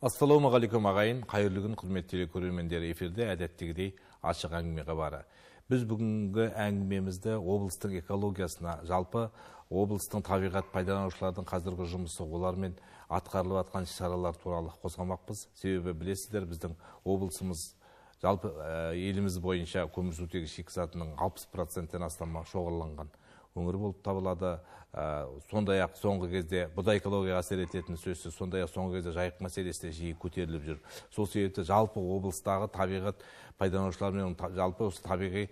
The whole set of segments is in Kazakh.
Ассалаумағалейкум ағайын, қайырлы күн қызметтері көрермендері, эфирде әдеттегідей ашық әңгіме хабары. Біз бүгінгі әңгімемізді облыстың экологиясына, жалпы облыстың табиғат пайдаланушылардың қазіргі жұмысы, олармен атқарылып жатқан шаралар туралы қозғамақпыз. Себебі білесіздер, біздің облысымыз жалпы еліміз бойынша көмірсутегі шикізатының 60%-тен астамы шоғырланған өңір болып табылады. Сондай-ақ соңғы кезде бұда экологияға әсер ететін сөзсіз, сондай-ақ соңғы кезде жайық мәселесі жиі көтеріліп жүр. Сол себепті жалпы облыстағы табиғат пайдаланушылармен жалпы осы табиғи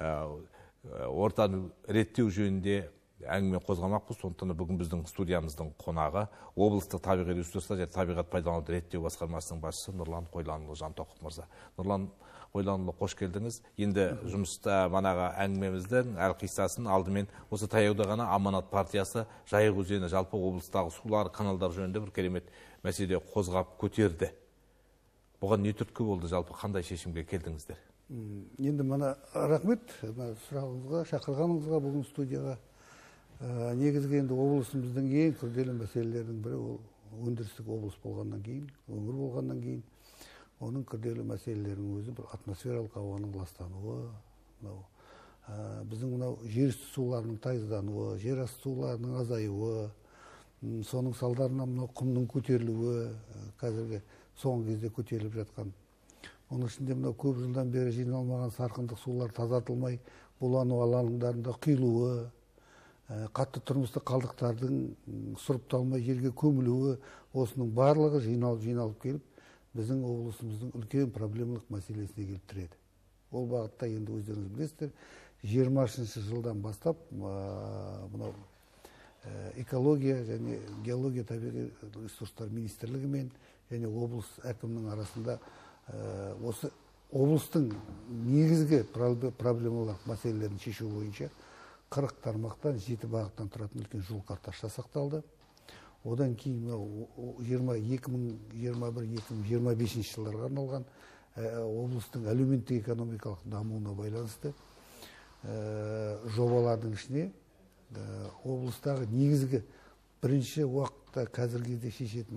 ортаны реттеу жөнінде әңгіме қозғамақпыз. Сондықтан бүгін біздің студиямыздың қонағы облыстық табиғи ресурстар және табиғат пайдалануды реттеу басқармасының басшысы Нұрлан Қойланұлы Жантоқов мырза. Нұрлан Қойланұлы, қош келдіңіз. Енді жұмыста манағы әңгімеміздің әрқиссасын алдымен осы таяуда ғана Аманат партиясы Жайық өзені жалпы облыстағы сулар, каналдар жөнінде бір керемет мәселе қозғап көтерді. Бұған не түрткі болды, жалпы қандай шешімге келдіңіздер? Енді мана рахмет сұрағыңызға, шақырғаныңызға бүгін студияға. Негізгі енді облысымыздың ең күрделі мәселелердің бірі ол өндірістік облыс болғаннан кейін, өңір болғаннан кейін, оның күрделі мәселелерінің өзі бір атмосфералық ауаның ластануы, біздің мынау жер үсті суларының тайыздануы, жер асты суларының азаюы, соның салдарынан мынау құмның көтерілуі, қазіргі соңғы кезде көтеріліп жатқан. Оның ішінде мынау көп жылдан бері жиналмаған сарқындық сулар тазартылмай, булану алаңдарында құйылуы, қатты тұрмыстық қалдықтардың сұрыпталмай жерге көмілуі, осының барлығы жиналып келіп, біздің облысымыздың үлкен проблемалық мәселесіне келіп тіреді. Ол бағытта енді өздеріңіз білесіздер, 20-ші жылдан бастап мынау экология және геология табиғи ресурстар министрлігімен және облыс әкімінің арасында осы облыстың негізгі проблемалық мәселелерін шешу бойынша 40 тармақтан 7 бағыттан тұратын үлкен жол картасы жасақталды. Одан кейін 2021-2025 жылдарға арналған облыстың әлеуметтік экономикалық дамуына байланысты жобалардың ішіне облыстағы негізгі бірінші уақытта қазіргі кезде шешетін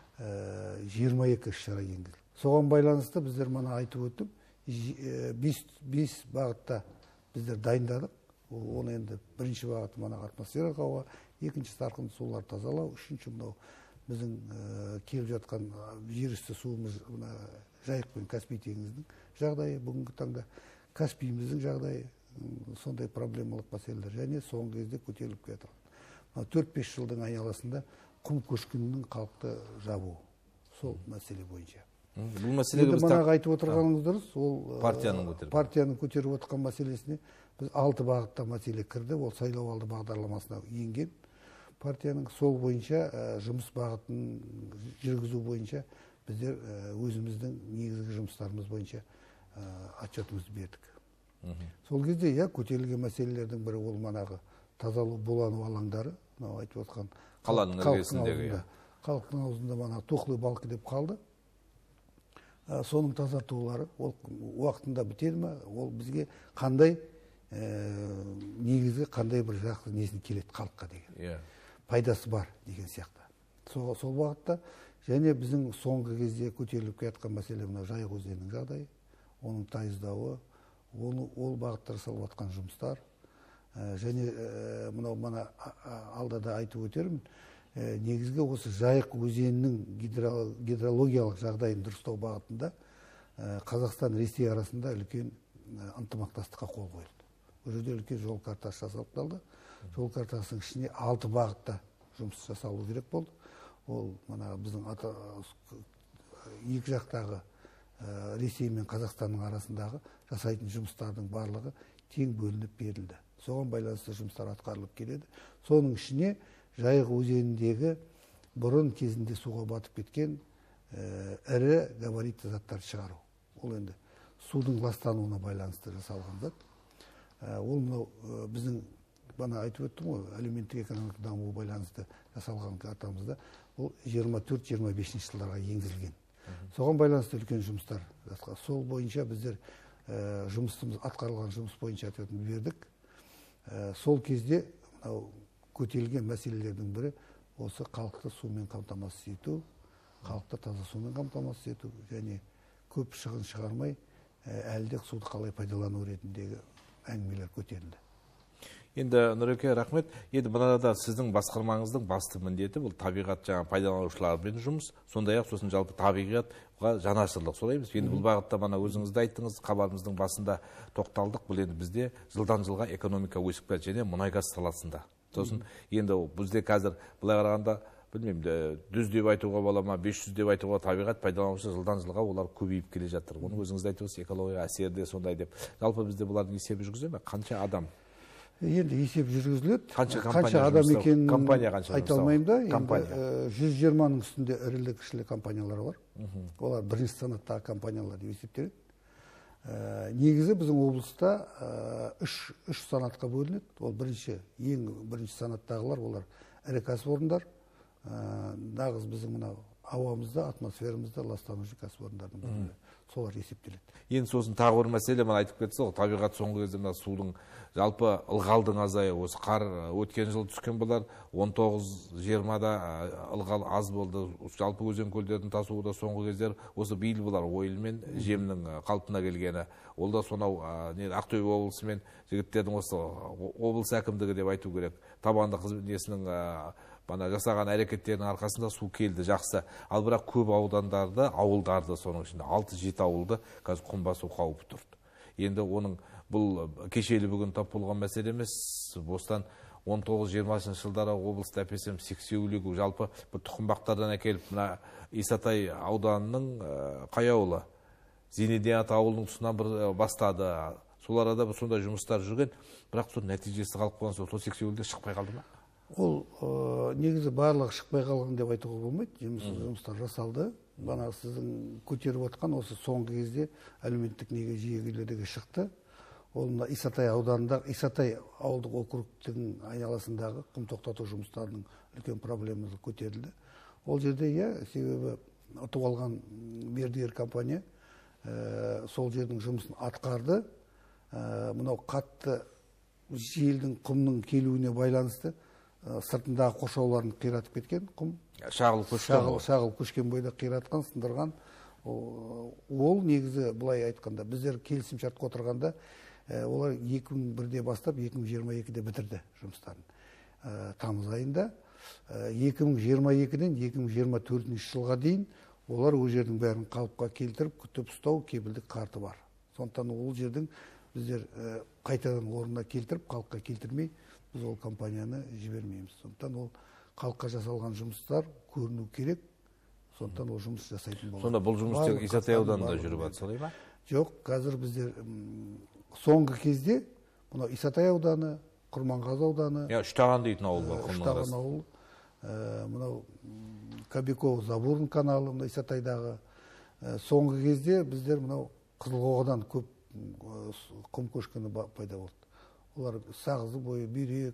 22 іс-шара енгізілді. Соған байланысты біздер мана айтып өттім, 5 бағытта біздер дайындадық. Оны енді бірінші бағыты мана атмосфералық ауа, екінші сарқынды сулар тазалау, үшінші мынау біздің келіп жатқан жер үсті суымыз Жайық пен Каспий теңізінің жағдайы, бүгінгі таңда Каспийіміздің жағдайы, сондай проблемалық мәселелер және соңғы кезде көтеріліп келе жатыр. 4-5 жылдың айналасында құм көшкінінің халықты жабуы, сол мәселе бойынша. Бұл мәселеге біз айтып отырғаныңыз дұрыс, ол партияның көтеріп отырған мәселесіне біз 6 бағытта мәселе кірді, ол сайлауалды бағдарламасына енген. Партияның сол бойынша жұмыс бағытын жүргізу бойынша біздер өзіміздің негізгі жұмыстарымыз бойынша отчетымызды бердік. Сол кезде көтерілген мәселелердің бірі ол манағы тазалау, булану алаңдары, мынау айтып отқан қаланың іргесіндегі халықтың аузында мана тоқлы балқы деп қалды. Соның тазартулары ол уақытында бітеді ме, ол бізге қандай негізгі қандай бір жақсы несін келеді халыққа деген пайдасы бар деген сияқты. Сол бағытта және біздің соңғы кезде көтеріліп келе мәселе мына Жайық өзенінің жағдайы, оның тайыздауы, ол бағытта жасалып жатқан жұмыстар және мынау мана алдада айтып өтермін, негізгі осы Жайық өзенінің гидрологиялық жағдайын дұрыстау бағытында Қазақстан Ресей арасында үлкен ынтымақтастыққа қол қойылды. Бұл жерде үлкен жол картасы жасалып, жол картасының ішіне 6 бағытта жұмыс жасалу керек болды. Ол мана біздің екі жақтағы Ресей мен Қазақстанның арасындағы жасайтын жұмыстардың барлығы тең бөлініп берілді. Соған байланысты жұмыстар атқарылып келеді. Соның ішіне Жайық өзеніндегі бұрын кезінде суға батып кеткен ірі габаритті заттарды шығару. Ол енді судың ластануына байланысты жасалған зат. Ол мынау біздің бана айтып өттім ғой, әлеуметтік экономикалық дамуы байланысты жасалған картамызда ол 24-25 жылдарға енгізілген. Соған байланысты үлкен жұмыстар. Сол бойынша біздер атқарылған жұмыс бойынша отчетін бердік. Сол кезде көтерілген мәселелердің бірі осы халықты сумен қамтамасыз ету, халықты таза сумен қамтамасыз ету және көп шығын шығармай әлде суды қалай пайдалану ретіндегі әңгімелер көтерілді. Енді Нұреке, рахмет. Енді мынада сіздің басқармаңыздың басты міндеті бұл табиғат жаңа пайдаланушылармен жұмыс, сондай-ақ сосын жалпы табиғатқа жанашырлық, солай емес. Енді бұл бағытта мана өзіңіз де айттыңыз, хабарымыздың басында тоқталдық. Бұл енді бізде жылдан жылға экономика өсіп келеді және мұнай-газ саласында. Сосын енді бізде қазір былай қарағанда білмеймін, 100 деп айтуға бола ма, 500 деп айтуға, табиғат пайдаланушы жылдан жылға олар көбейіп келе жатыр. Оны өзіңіз де айтыңыз, экологияға әсері де сондай деп. Жалпы бізде бұлардың есебі жүргізіле ме? Қанша адам? Енді есеп жүргізіледі. Қанша адам екенін айта алмаймын да. Енді 120-ның үстінде ірілі кішілі компаниялар бар. Олар бірінші санаттағы компаниялар деп есептеледі. Негізі біздің облыста үш санатқа бөлінеді. Ол ең бірінші санаттағылар олар ірі кәсіпорындар. Нағыз біздің мынау ауамызда, атмосферамызда ластанушы кәсіпорындардың бірі. Солар есептеледі. Енді сосын тағы бір мәселе мына айтып кетсіз ғой, табиғат соңғы кезде мына судың жалпы ылғалдың азайы, осы қар өткен жылы түскен болар, 19-20-да ылғал аз болды. Жалпы өзен көлдердің тасуы да соңғы кездер осы биыл болар, ойыл мен жемнің қалпына келгені. Ол да сонау Ақтөбе облысы мен жігіттердің осы облыс әкімдігі деп айту керек. Табанды қызметінің бана жасаған әрекеттерінің арқасында су келді, жақсы. Ал бірақ көп ауылдарды соның ішінде 6-7 ауылды қазір құм басу қаупі тұрды. Енді оның бұл кешелі бүгін тап болған мәселе емес. Бостан 19-20 жылдары облыста әпесем сексеулігі жалпы бір тұқымбақтардан әкеліп мына Исатай ауданының қай ауылы Зейнедият ауылының тұсынан бір бастады. Сол арада сондай жұмыстар жүрген, бірақ сол нәтижесі қалып қалған сол сексеулде шықпай қалды ма? Ол негізі барлығы шықпай қалған деп айтуға болмайды. Жұмыстар жасалды. Бана сіздің көтеріп отқан осы соңғы кезде әлеуметтік неге жүйелерге шықты. Ол Исатай ауданында, Исатай ауылдық округтің айналасындағы құм тоқтату жұмыстарының үлкен проблемасы көтерілді. Ол жерде себебі ұтып алған мердігер компания сол жердің жұмысын атқарды. Мынау қатты желдің құмның келуіне байланысты сыртындағы қоршауларын қиратып кеткен құм. Шағыл көшкен бойда қиратқан, сындырған. Ол негізі бұлай айтқанда, біздер келісім шартқа отырғанда, олар 2001-де бастап 2022-де бітірді жұмыстарын. Тамыз айында 2022-ден 2024 жылға дейін олар ол жердің бәрін қалыпқа келтіріп, күтіп ұстау кепілдік карты бар. Сондықтан ол жердің біздер қайтадан орнына келтіріп, қалыпқа келтірмей, біз ол компанияны жібермейміз. Сондықтан ол халыққа жасалған жұмыстар көріну керек. Сондықтан ол жұмыс жасайтын болады. Сонда бұл жұмыс тек Исатай ауданында жүріп жатыр, солай ма? Жоқ, қазір біздер соңғы кезде мынау Исатай ауданы, Құрманғазы ауданы, Үштаған дейтін ауыл бар, Үштаған ауыл, мынау Кобяков Забурн каналы, мынау Исатайдағы. Соңғы кезде біздер мынау Қызылқоғадан көп құм көшкіні пайда болды. Олар Сағызы бойы, Бүйрек,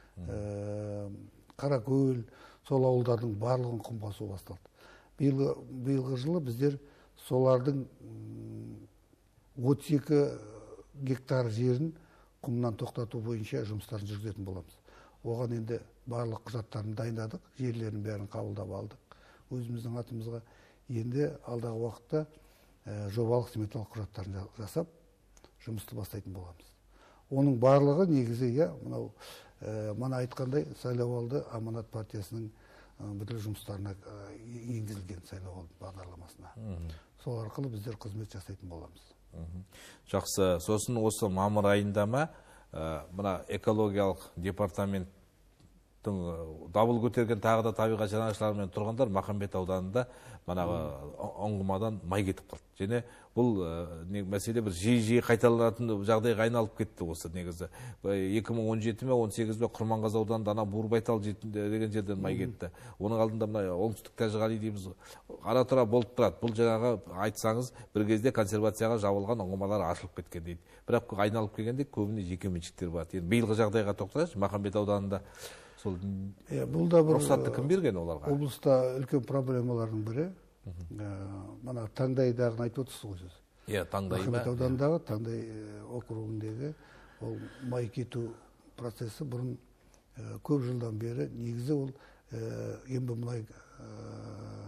Қаракөл, сол ауылдардың барлығын құм басу басталды. Биылғы жылы біздер солардың 32 гектар жерін құмнан тоқтату бойынша жұмыстарын жүргізетін боламыз. Оған енді барлық құжаттарын дайындадық, жерлерін бәрін қабылдап алдық. Өзіміздің атымызға енді алдағы уақытта жобалық сметалық құжаттарын жасап, жұмысты бастайтын боламыз. Оның барлығы негізі, мынау мана айтқандай сайлауалды Аманат партиясының бүкіл жұмыстарына енгізілген сайлауалды бағдарламасына. Сол арқылы біздер қызмет жасайтын боламыз. Жақсы. Сосын осы мамыр айында ма мына экологиялық департаменттің дабыл көтерген тағы да табиғат жанашырларымен тұрғандар Махамбет ауданында манағы ұңғымадан май кетіп қалды. Және бұл мәселе бір жиі қайталанатын жағдайға айналып кетті осы негізі. 2017-18-де Құрманғазы ауданында ана Бурбайтал деген жерден май кетті. Оның алдында мына оңтүстік Тәжіғали дейміз. Ара-тұра болып тұрады. Бұл жаңағы айтсаңыз бір кезде консервацияға жабылған ұңғымалар ашылып кеткен дейді. Бірақ айналып келгенде көбіне жеке меншіктер бар. Биылғы жағдайға тоқталайықшы. Махамбет ауданында бұл да бір рұқсатты кім берген оларға? Облыста үлкен проблемалардың бірі. Мана Таңдайдағын айтып отырсыз ғой сіз. Таңдай ма? Махамбет ауданындағы Таңдай округіндегі ол май кету процесі бұрын көп жылдан бері негізі ол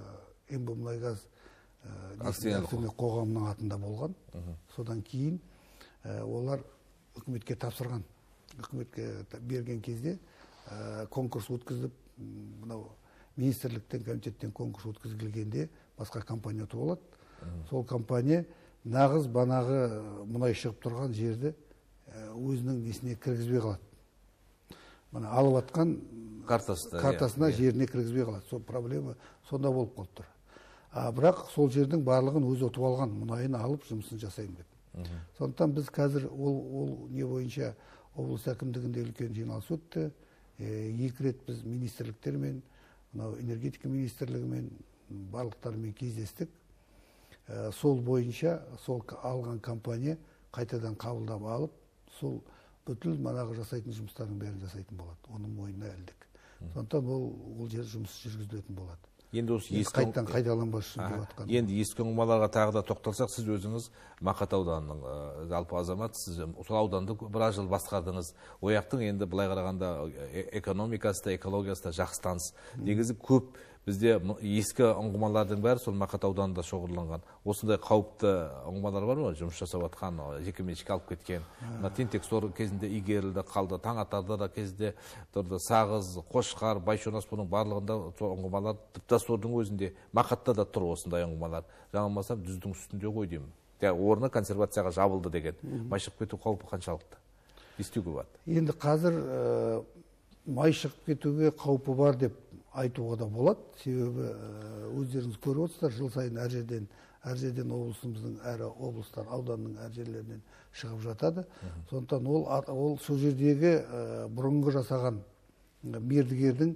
Эмбімұнайгаз акционерлік қоғамының атында болған. Содан кейін олар үкіметке тапсырған. Үкіметке берген кезде конкурс өткізіп, министрліктен, комитеттен конкурс өткізілгенде басқа компания ұтып алады. Сол компания нағыз банағы мұнай шығып тұрған жерді өзінің несіне кіргізбей қалады. Мына алып атқан картасына жеріне кіргізбей қалады. Сол проблема сонда болып қалып тұр. Бірақ сол жердің барлығын өзі ұтып алған, мұнайын алып жұмысын жасайын деп. Сондықтан біз қазір ол не бойынша облыс әкімдігінде үлкен жиналыс өтті. 2 рет біз министрліктермен, энергетика министрлігімен, барлықтарымен кездестік. Сол бойынша сол алған компания қайтадан қабылдап алып, сол бүткіл манағы жасайтын жұмыстардың бәрін жасайтын болады. Оның мойнына әлдік. Сондықтан ол жер жұмыс жүргізілетін болады. Енді осы қайттан қайталанбас үшін деп жатқан. Енді ескі ұңғымаларға тағы да тоқталсақ, сіз өзіңіз Мақат ауданының жалпы азамат, сіз сол ауданды біраз жыл басқардыңыз. Ояқтың енді былай қарағанда экономикасы да, экологиясы да жақсы таныс. Негізі көп бізде ескі ұңғымалардың бәрі сол Мақат ауданында шоғырланған. Осындай қауіпті ұңғымалар бар ма? Жұмыс жасап жатқан, жекеменшікке алып кеткен. Тентек сор кезінде игерілді, қалды. Таңатарда да кезінде тұрды. Сағыз, Қошқар, Байшонас бұның барлығында ұңғымалар, тіпті сордың өзінде Мақатта да тұр осындай ұңғымалар. Жаңылмасам дүздің үстінде ғой деймін. Орны консервацияға жабылды деген. Май шығып кету қаупі қаншалықты? Естуге бар. Енді қазір май шығып кетуге қаупі бар деп айтуға да болады. Себебі өздеріңіз көріп отырсыздар, жыл сайын әр жерден облысымыздың әр облыстар, ауданның әр жерлерінен шығып жатады. Сондықтан ол сол жердегі бұрынғы жасаған мердігердің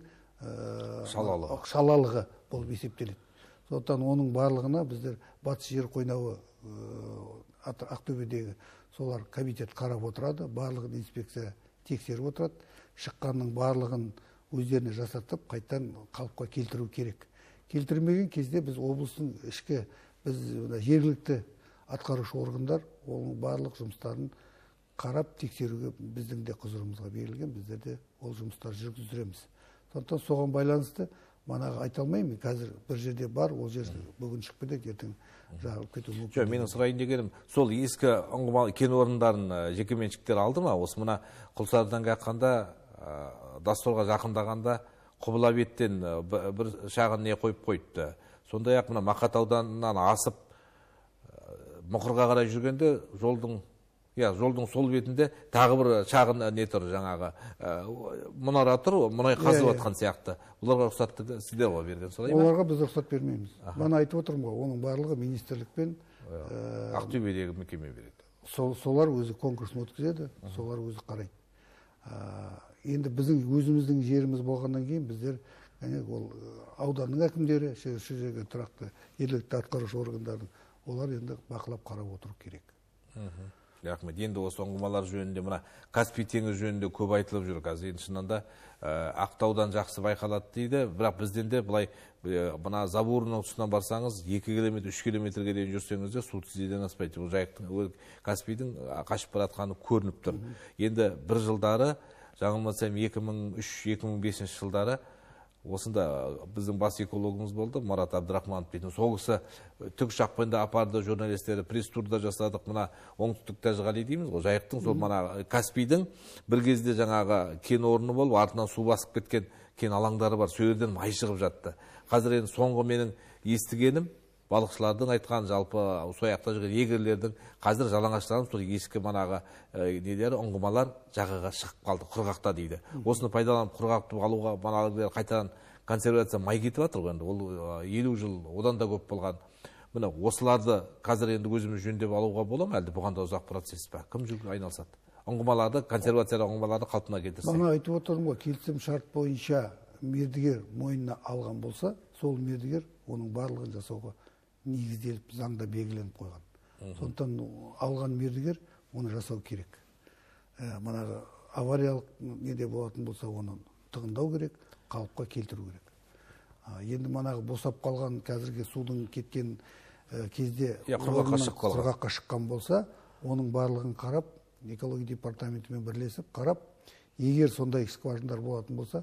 шалалығы болып есептеледі. Сондықтан оның барлығына біздер Батыс жер қойнауы Ақтөбедегі солар комитет қарап отырады, барлығын инспекция тексеріп отырады. Шыққанның барлығын өздеріне жасатып, қайттан қалыпқа келтіру керек. Келтірмеген кезде біз облыстың ішкі, біз жергілікті атқарушы органдар оның барлық жұмыстарын қарап тексеруге біздің де құзырымызға берілген, біздер де ол жұмыстар жүргіздіреміз. Сондықтан соған байланысты манағы айта алмаймын, қазір бір жерде бар, ол жер бүгін шығып кетеді, ертең жағылып кетуі мүмкін. Жоқ, менің сұрайын дегенім, сол ескі ұңғыма кен орындарын жекеменшіктер алды ма? Осы мына Құлсарыдан қаққанда, Дасторға жақындағанда Құбылабеттен бір шағын не қойып қойыпты. Сондай-ақ мына Мақат ауданынан асып Мұқырға қарай жүргенде жолдың сол бетінде тағы бір шағын не тұр, жаңағы мұнара тұр, мұнай қазып жатқан сияқты. Оларға рұқсатты сіздер ғой берген, солай ма? Оларға біз рұқсат бермейміз. Мен айтып отырмын ғой, оның барлығы министрлікпен Ақтөбедегі мекеме береді. Солар өзі конкурсын өткізеді, солар өзі қарайды. Енді біздің өзіміздің жеріміз болғаннан кейін біздер ол ауданның әкімдері, шы жерге тұрақты жергілікті атқарушы органдардың, олар енді бақылап қарап отыру керек. Рахмет. Енді осы ұңғымалар жөнінде, мына Каспий теңізі жөнінде көп айтылып жүр. Қазір енді шынында Ақтаудан жақсы байқалады дейді, бірақ бізден де былай мына Забурының тұсынан барсаңыз 2 километр, 3 километрге дейін жүрсеңіз де су тізеден аспайды. Ол жайықтың, Каспийдің қашып баратқаны көрініп тұр. Енді бір жылдары, жаңылмасам 2003-2005 жылдары осында біздің бас экологымыз болды, Марат Абдрахманов дейтін. Сол кісі тікұшақпен апарды, журналистері пресс-турда жасадық. Мына оңтүстік Тәжіғали дейміз ғой, жайықтың сол мына Каспийдің бір кезде жаңағы кен орны болып, артынан су басып кеткен кен алаңдары бар. Сол жерден май шығып жатты. Қазір енді соңғы менің естігенім, балықшылардың айтқан, жалпы сояқта жүрген егерлердің қазір жалаңаштарын сол ескі манағы нелері ұңғымалар жағаға шығып қалды, құрғақта дейді. Осыны пайдаланып құрғақты алуға манағылар қайтадан консервация май кетіп жатыр ғой енді. Ол 50 жыл одан да көп болған. Міне осыларды қазір енді өзіміз жөндеп алуға бола ма, әлде бұған да ұзақ процесс па? Кім айналысады? Ұңғымаларды, консервациялы ұңғымаларды қалпына келтірсе. Бана айтып отырмын ғой, келісім шарт бойынша мердігер мойнына алған болса, сол мердігер оның барлығын жасауға негізделіп, заңда белгіленіп қойған. Сондықтан алған мердігер оны жасау керек. Манағы авариялық неде болатын болса, оны тығындау керек, қалыпқа келтіру керек. Енді манағы босап қалған, қазіргі судың кеткен кезде құрғаққа шыққан болса, оның барлығын қарап, экология департаментімен бірлесіп қарап, егер сондай скважиндар болатын болса,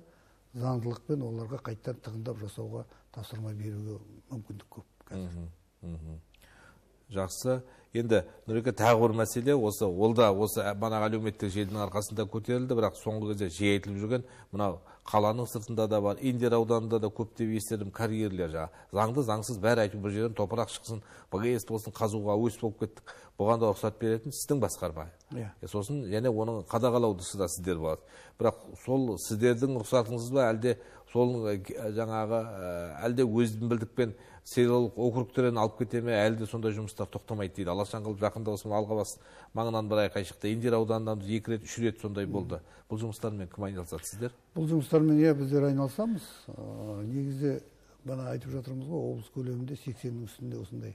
заңдылықпен оларға қайттан тығындап жасауға тапсырма беруге мүмкіндік көп қазір. Жақсы. Енді Нұреке, тағы бір мәселе, ол да осы манағы әлеуметтік желінің арқасында көтерілді, бірақ соңғы кезде жиі айтылып жүрген, мынау қаланың сыртында да бар, Индер ауданында да көптеп естідім, карьерлер заңды заңсыз бәрі айтып бір жерден топырақ шықсын, БГС болсын, қазуға өс болып кеттік. Бұған да рұқсат беретін сіздің басқарма. Сосын және оның қадағалаудысы да сіздер болады. Бірақ сол сіздердің рұқсатыңыз ба, әлде сол жаңағы әлде өздің білдікпен селолық округтерін алып кете ме, әлде сондай жұмыстар тоқтамайды дейді. Алашан қылып жақында осы Алғабас маңынан бір айқай шықты. Индер ауданынан 2 рет, 3 рет сондай болды. Бұл жұмыстармен кім айналысады, сіздер? Бұл жұмыстармен біздер айналысамыз. Негізі бана айтып жатырмыз ғой, облыс көлемінде 80-нің үстінде осындай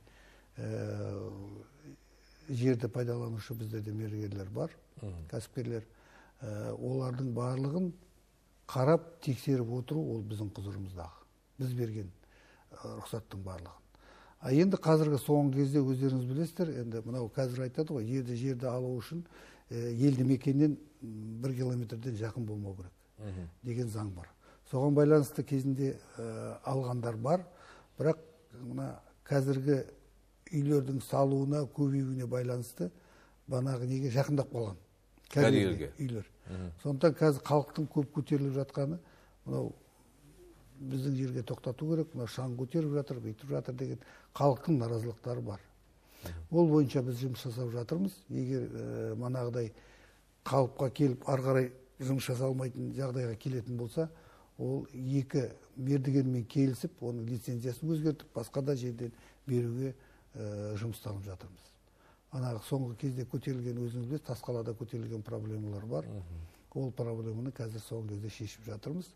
жерді пайдаланушы біздерде мердігерлер бар, кәсіпкерлер. Олардың барлығын қарап, тексеріп отыру ол біздің құзырымыздағы. Біз берген рұқсаттың барлығын. Енді қазіргі соңғы кезде өздеріңіз білесіздер, енді мынау қазір айтады ғой, жерді алу үшін елді мекеннен 1 километрден жақын болмау керек деген заң бар. Соған байланысты кезінде алғандар бар, бірақ мына қазіргі үйлердің салуына, көбеюіне байланысты банағы неге жақындап қалған. Карьерге. Үйлер. Сондықтан қазір халықтың көп көтеріліп жатқаны, мынау біздің жерге тоқтату керек, мынау шаң көтеріп жатыр, бүйтіп жатыр деген халықтың наразылықтары бар. Ол бойынша біз жұмыс жасап жатырмыз. Егер манағыдай қалыпқа келіп, арғарай жұмыс жасалмайтын жағдайға келетін болса, ол екі мердігермен келісіп, оның лицензиясын өзгертіп, басқа да жерден беруге жұмысталып жатырмыз. Анағы соңғы кезде көтерілген, өзіңіз білесіз, Тасқалада көтерілген проблемалар бар. Ол проблеманы қазір соңғы кезде шешіп жатырмыз.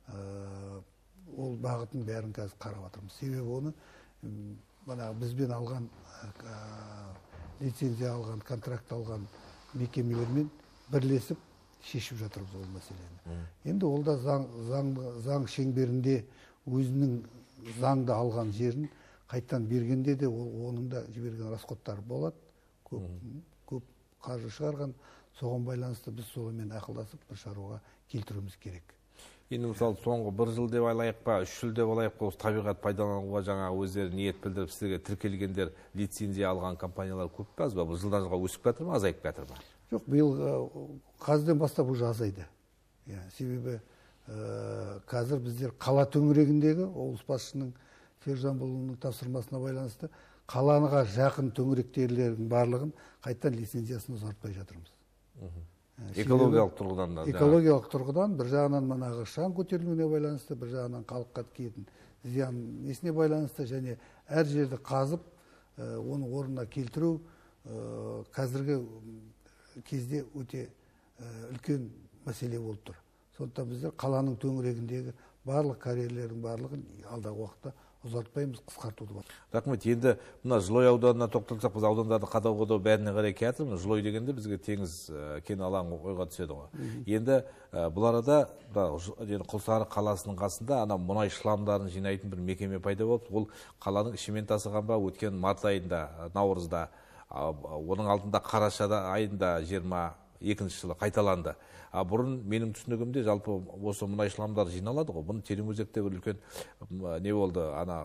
Ол бағытын бәрін қазір қарап жатырмыз. Себебі оны бізбен алған, лицензия алған, контракт алған мекемелермен бірлесіп шешіп жатырмыз ол мәселені. Енді ол да заң шеңберінде өзінің заңды алған жерін қайттан бергенде де оның да жіберген расходтары болады. Көп қаржы шығарған, соған байланысты біз солымен ақылдасып бір шаруаға келтіруіміз керек. Енді мысалы соңғы 1 жыл деп алайық па, 3 жыл деп алайық па, осы табиғат пайдалануға жаңа өздері ниет білдіріп сіздерге тіркелгендер, лицензия алған компаниялар көп пе, аз ба? Бұл жылдан жылға өсіп жатыр ма, азайып жатыр ма? Жоқ, биыл қазірден бастап уже азайды. Себебі қазір біздер қала төңірегіндегі облыс басшының Фержанбұлының тапсырмасына байланысты қалаға жақын төңіректерлердің барлығын қайттан лицензиясын ұзартпай жатырмыз. Экологиялық тұрғыдан да. Экологиялық тұрғыдан бір жағынан манағы шаң көтерілуіне байланысты, бір жағынан халыққа тиетін зиян несіне байланысты, және әр жерді қазып, оны орнына келтіру қазіргі кезде өте үлкен мәселе болып тұр. Сондықтан біздер қаланың төңірегіндегі барлық карьерлердің барлығын алдағы уақытта ұзартпаймыз, қысқартуды бар. Рахмет. Енді мына Жылой ауданына тоқталсақ, біз аудандарды қадау-қадау бәріне қарай келатырмыз. Жылой дегенде бізге теңіз кен алаң ойға түседі ғой. Енді бұл арада Құлсары қаласының қасында ана мұнай шламдарын жинайтын бір мекеме пайда болып, ол қаланың ішімен тасыған ба, өткен март айында, наурызда, оның алдында қарашада айында 22 жылы қайталанды. Бұрын менің түсінігімде жалпы осы мұнай шламдар жиналады ғой. Бұны Тереңөзекте бір үлкен не болды, ана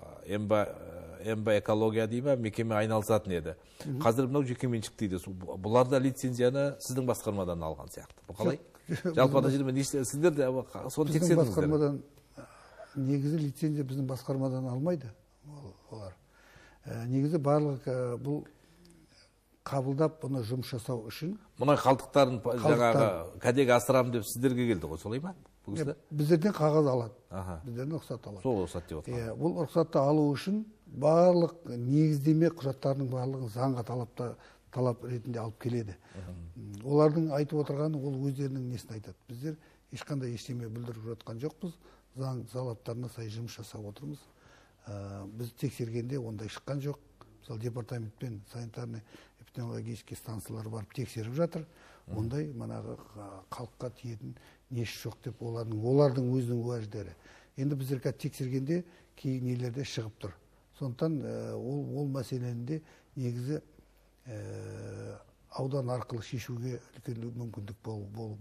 МБ экология дейма мекеме айналысатын еді. Қазір мынау жекеменшік дейді. Бұлар да лицензияны сіздің басқармадан алған сияқты. Бұл қалай? Жалпы ана жермен сіздер де соны тексердіңіздер? Негізі лицензия біздің басқармадан алмайды. Олар негізі барлық бұл қабылдап, бұны жұмыс жасау үшін. Мұнай қалдықтарын жаңағы кәдеге асырам деп сіздерге келді ғой, солай ма? Біздерден қағаз алады. Біздерден рұқсат алады. Сол рұқсат деп отқан. Бұл рұқсатты алу үшін барлық негіздеме құжаттарының барлығын заңға талап ретінде алып келеді. Олардың айтып отырғаны ол өздерінің несін айтады. Біздер ешқандай ештеме білдіріп жатқан жоқпыз. Заң талаптарына сай жұмыс жасап отырмыз. Біз тексергенде ондай шыққан жоқ. Мысалы, департаментпен санитарный эпидемиологический станциялар барып тексеріп жатыр. Ондай манағы халыққа тиетін несі жоқ деп олардың өзінің уәждері. Енді біздер тексергенде кей нелерде шығып тұр. Сондықтан ол мәселенде негізі аудан арқылы шешуге үлкен мүмкіндік болу бар.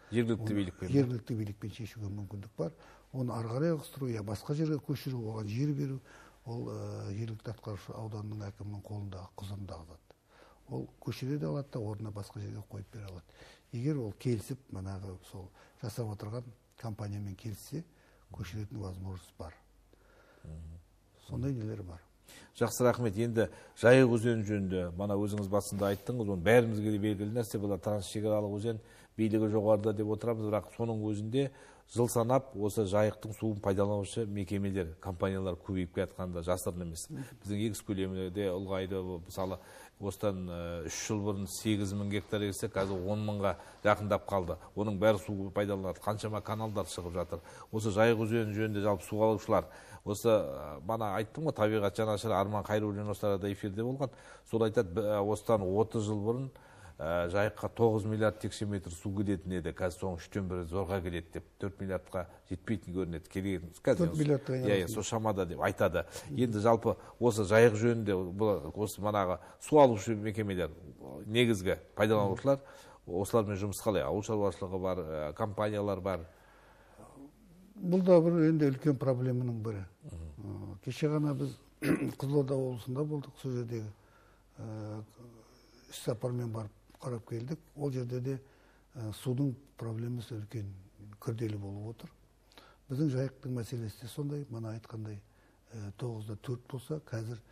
жергілікті билікпен шешуге мүмкіндік бар. Оны ары қарай ығыстыру, я басқа жерге көшіру, оған жер беру, ол жергілікті атқарушы ауданның әкімінің қолындағы құзырындағы зат. Ол көшіре де алады да, орнына басқа жерге қойып бере алады. Егер ол келісіп, манағы сол жасап отырған компаниямен келіссе, көшіретін возможность бар. Сондай нелер бар. Жақсы, рахмет. Енді Жайық өзені жөнінде, мана өзіңіз басында айттыңыз, оны бәрімізге де белгілі нәрсе, бұл трансшекаралық өзен билігі жоғарыда деп отырамыз, бірақ соның өзінде жыл санап осы Жайықтың суын пайдаланушы мекемелер, компаниялар көбейіп жатқанда жасырын емес. Біздің егіс көлемі де ұлғайды. Мысалы, осыдан 3 жыл бұрын 8.000 гектар егсе, қазір 10.000-ға жақындап қалды. Оның бәрі су пайдаланады. Қаншама каналдар шығып жатыр. Осы Жайық өзені жөнінде жалпы су алушылар, осы мана айттым ғой, табиғат жанашыры Арман Хайруллин осы арада эфирде болған. Сол айтады, осыдан 30 жыл бұрын Жайыққа 9 миллиард текше метр су келетін еді. Қазір соның 3-тен 1 зорға келеді деп, 4 миллиардқа жетпейтін көрінеді. Келген 4 миллиардқа сол шамада деп айтады. Енді жалпы осы Жайық жөнінде осы манағы су алушы мекемелер, негізгі пайдаланушылар, осылармен жұмыс қалай? Ауыл шаруашылығы бар, компаниялар бар. Бұл да бір енді үлкен проблеманың бірі. Кеше ғана біз Қызылорда облысында болдық, сол жердегі іс сапармен барып қарап келдік. Ол жерде де судың проблемасы үлкен, күрделі болып отыр. Біздің Жайықтың мәселесі де сондай, мана айтқандай 9-да 4 болса, қазір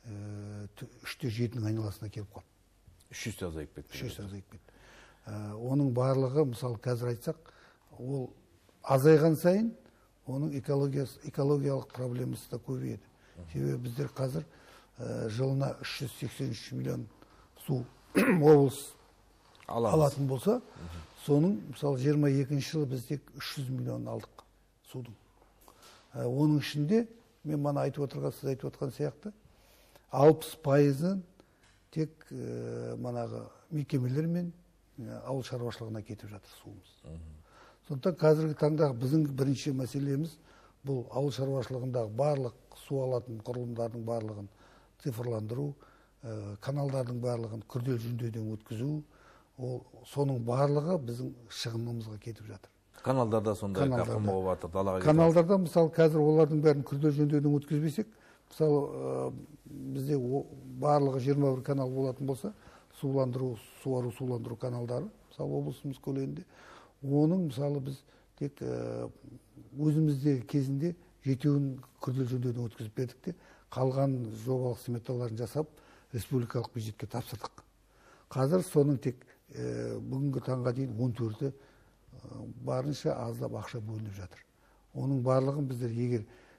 3-те 7-нің айналасына келіп қалды. 300 азайып кетті. 300 азайып кетті. Оның барлығы, мысалы, қазір айтсақ, ол азайған сайын, оның экологиялық проблемасы да көбейеді. Себебі біздер қазір жылына 383 миллион су облыс алатын болса, соның, мысалы, 22-ші жылы біз тек 300 миллион алдық судың. Оның ішінде, мен мана айтып отырған, сіз айтып отырған сияқты, 60%-ын тек манағы мекемелер мен ауыл шаруашылығына кетіп жатыр суымыз. Сондықтан қазіргі таңдағы біздің бірінші мәселеміз бұл ауыл шаруашылығындағы барлық су алатын құрылымдардың барлығын цифрландыру, каналдардың барлығын күрделі жөндеуден өткізу, соның барлығы біздің шығынымызға кетіп жатыр. Каналдарда сондай қамауы батыр, далаға кетіп. Каналдарда, мысалы, қазір олардың бәрін күрделі жөндеуден өткізбесек, мысалы, бізде барлығы 21 канал болатын болса, суару каналдары, мысалы, облысымыз көлемінде, оның, мысалы, біз тек өзімізде кезінде 7-ін күрделі жөндеуден өткізіп бердік те, қалған жобалық сметаларын жасап, республикалық бюджетке тапсырдық. Қазір соның тек бүгінгі таңға дейін 14-і барынша аздап ақша бөлініп жатыр. Оның барлығын біздер егер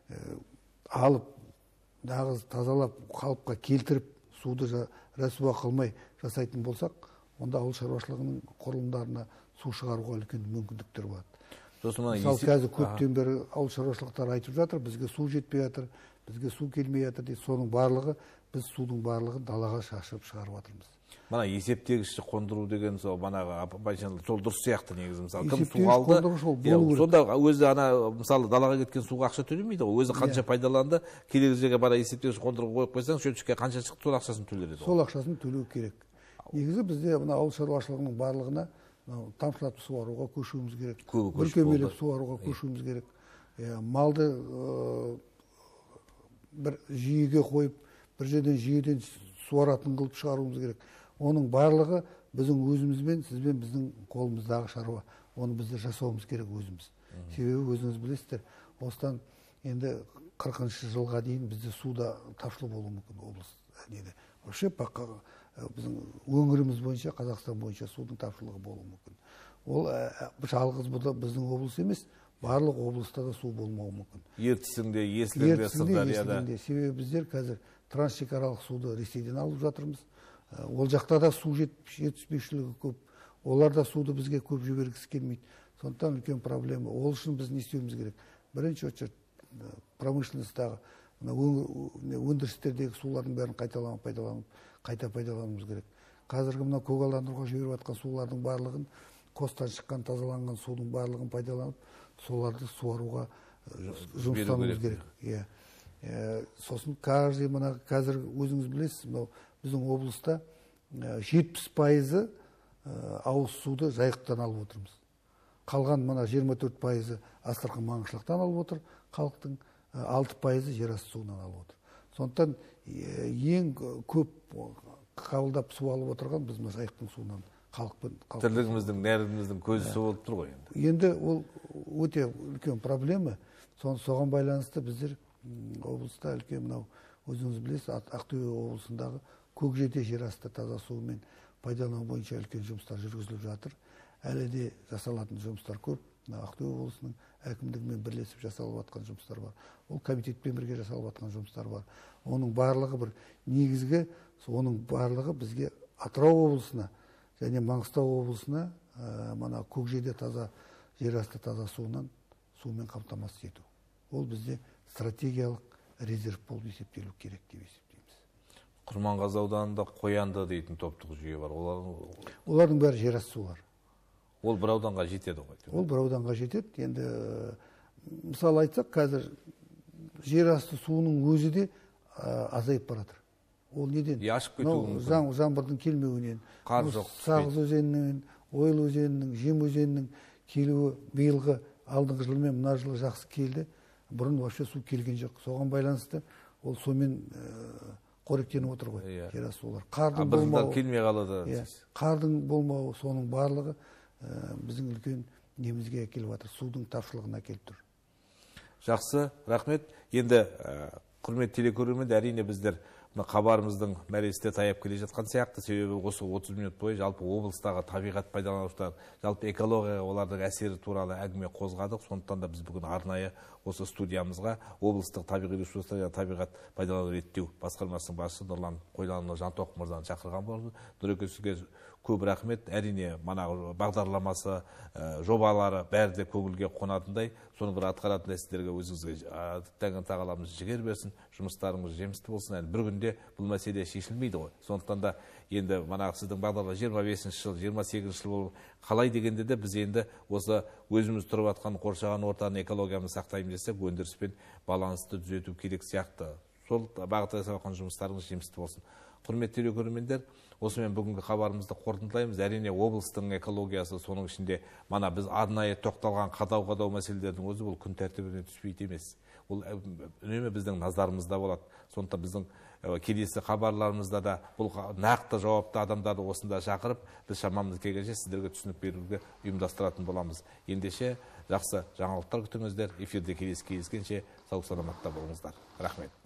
алып, нағыз тазалап, қалыпқа келтіріп, суды рәсуа қылмай жасайтын болсақ, онда ауыл шаруашылығының құрылымдарына су шығаруға үлкен мүмкіндіктер болады. Мысалы, қазір көптен бері ауыл шаруашылықтары айтып жатыр, бізге су жетпей жатыр, бізге су келмей жатыр дейді. Соның барлығы, біз судың барлығын далаға шашып шығарып жатырмыз. Мана есептегішті қондыру деген сол дұрыс сияқты негізі. Мысалы, кім су алды, сонда өзі мысалы далаға кеткен суға ақша төлемейді ғой. Өзі қанша пайдаланды, келесі жерге бара есептегіш қондыру қойып қойсаң, счетчикке қанша шықты, сол ақшасын төледі. Сол ақшасын төлеу керек. Негізі бізде ауыл шаруашылығының барлығына тамшылатып суаруға көшуіміз керек. Бүркемелеп суаруға көшуіміз керек. Малды бір жүйеге қойып, бір жүйеден суаратын қылып шығаруымыз керек. Оның барлығы біздің өзімізбен, сізбен біздің қолымыздағы шаруа. Оны бізде жасауымыз керек өзіміз. Себебі өзіңіз білесіздер, осыдан енді 40-шы жылға дейін бізде суда тапшылық болуы мүмкін облыс. Вообще біздің өңіріміз бойынша, Қазақстан бойынша судың тапшылығы болуы мүмкін. Ол жалғыз біздің облыс емес, барлық облыста да су болмауы мүмкін. Ертісінде, Есілінде, Сырдарияда. Себебі біздер қазір трансшекаралық суды Ресейден алып жатырмыз. Ол жақта да су жетіспеушілігі көп. Олар да суды бізге көп жібергісі келмейді. Сондықтан үлкен проблема. Ол үшін біз не істеуіміз керек? Бірінші очередь промышленностьтағы, өндірістердегі сулардың бәрін қайта пайдалануымыз керек. Қазіргі мына көгалдандыруға жіберіп жатқан сулардың барлығын, костан шыққан тазаланған судың барлығын пайдаланып, соларды суаруға жұмыстануымыз керек. Сосын қазір өзіңіз білесіз, біздің облыста 70% ауыз суды Жайықтан алып отырмыз. қалған мына 24% Астрахань маңғышлақтан алып отыр, халықтың 6% жерасты суынан алып отыр. Сондықтан ең көп қабылдап су алып отырған біз мына жайықтың суынан халықпен. Тірлігіміздің, нәріміздің көзі су болып тұр ғой енді. Енді ол өте үлкен проблема. Соған байланысты біздер облыста үлкен мынау өзіңіз білесіз, Ақтөбе облысындағы Көкжиде жерасты таза суымен пайдалану бойынша үлкен жұмыстар жүргізіліп жатыр. Әлі де жасалатын жұмыстар көп. Ақтөбе облысының әкімдігімен бірлесіп жасалып жатқан жұмыстар бар. Ол комитетпен бірге жасалып жатқан жұмыстар бар. Оның барлығы бір негізгі, оның барлығы бізге Атырау облысына және Маңғыстау облысына мына Көкжиде таза жерасты таза сумен қамтамасыз ету. Ол бізде стратегиялық резерв болып есептелу керек деп есептейміз. Құрманғазы ауданында Қоянды дейтін топтық жүйе бар. Олардың бәрі жерасты сулар. Ол бір ауданға жетеді ғой. Ол бір ауданға жетеді. Енді мысалы айтсақ, қазір жерасты суының өзі де азайып баратыр. Ол неден? Ашып кетуі мүмкін. Жаңбырдың келмеуінен, қар жоқ. Сағыз өзенінің, Ойыл өзенінің, Жем өзенінің келуі биылғы алдыңғы жылмен мына жылы жақсы келді. Бұрын вообще су келген жоқ. Соған байланысты ол сумен қоректеніп отыр ғой, жерасты сулар. Қардың болмауы, келмей қалады. Қардың болмауы, соның барлығы біздің үлкен немізге әкеліп жатыр, судың тапшылығына әкеліп тұр. Жақсы, рахмет. Енді құрметті телекөрермен, әрине біздер хабарымыздың мәресіне таяп келе жатқан сияқты, себебі осы 30 минут бойы жалпы облыстағы табиғат пайдаланушылар, жалпы экологияға олардың әсері туралы әңгіме қозғадық. Сондықтан да біз бүгін арнайы осы студиямызға облыстық табиғи ресурстар және табиғат пайдалану реттеу басқармасының басшысы Нұрлан Қойланұлы Жантоқов мырзаны шақырған болдық. Нұреке, сізге көп рахмет. Әрине, мана бағдарламасы, жобалары бәрі де көңілге қонатындай. Соны бір атқаратын сіздерге өзіңізге Тәңір Тағаламыз жігер берсін, жұмыстарыңыз жемісті болсын. Әлі бір күнде бұл мәселе шешілмейді ғой. Сондықтан да енді мана сіздің бағдарлама 25 жыл, 28 жыл болып қалай дегенде де біз енді осы өзіміз тұрып жатқан қоршаған ортаны, экологиямызды сақтаймыз десек, өндіріспен балансты түзету керек сияқты. Сол бағытта жасап жатқан жұмыстарыңыз жемісті болсын. Құрметті телекөрермендер, осымен бүгінгі хабарымызды қорытындылаймыз. Әрине, облыстың экологиясы, соның ішінде мана біз арнайы тоқталған қадау мәселелердің өзі бұл күн тәртібіне түспейді емес. Ол үнемі біздің назарымызда болады. Сондықтан біздің келесі хабарларымызда да бұл нақты жауапты адамдарды осында шақырып, біз шамамыз келгенше сіздерге түсінік беруге ұйымдастыратын боламыз. Ендеше жақсы жаңалықтар күтіңіздер. Эфирде келесі кездескенше сау саламатта болыңыздар. Рахмет.